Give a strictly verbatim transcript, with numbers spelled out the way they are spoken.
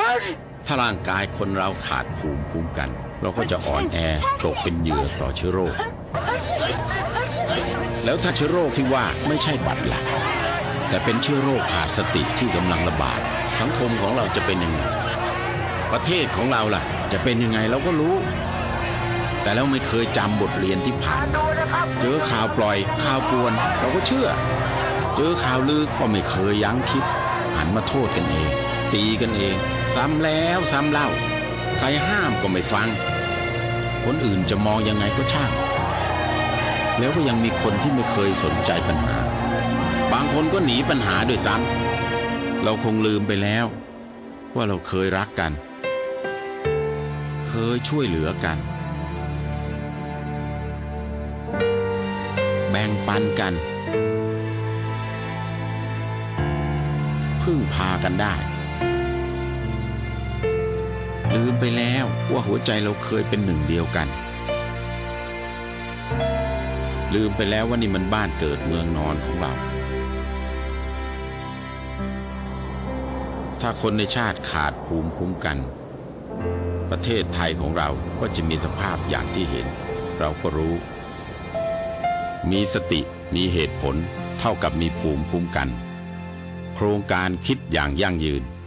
ถ้าร่างกายคนเราขาดภูมิคุ้มกันเราก็จะอ่อนแอตกเป็นเหยื่อต่อเชื้อโรคแล้วถ้าเชื้อโรคที่ว่าไม่ใช่บัตรหลักแต่เป็นเชื้อโรคขาดสติที่กำลังระบาดสังคมของเราจะเป็นยังไงประเทศของเราล่ะจะเป็นยังไงเราก็รู้แต่เราไม่เคยจำบทเรียนที่ผ่านเจอข่าวปล่อยข่าวกวนเราก็เชื่อเจอข่าวลือก็ไม่เคยยั้งคิดหันมาโทษกันเองตีกันเองซ้ำแล้วซ้ำเล่าใครห้ามก็ไม่ฟังคนอื่นจะมองยังไงก็ช่างแล้วก็ยังมีคนที่ไม่เคยสนใจปัญหาบางคนก็หนีปัญหาด้วยซ้ำเราคงลืมไปแล้วว่าเราเคยรักกันเคยช่วยเหลือกันแบ่งปันกันพึ่งพากันได้ลืมไปแล้วว่าหัวใจเราเคยเป็นหนึ่งเดียวกันลืมไปแล้วว่านี่มันบ้านเกิดเมืองนอนของเราถ้าคนในชาติขาดภูมิคุ้มกันประเทศไทยของเราก็จะมีสภาพอย่างที่เห็นเราก็รู้มีสติมีเหตุผลเท่ากับมีภูมิคุ้มกันโครงการคิดอย่างยั่งยืน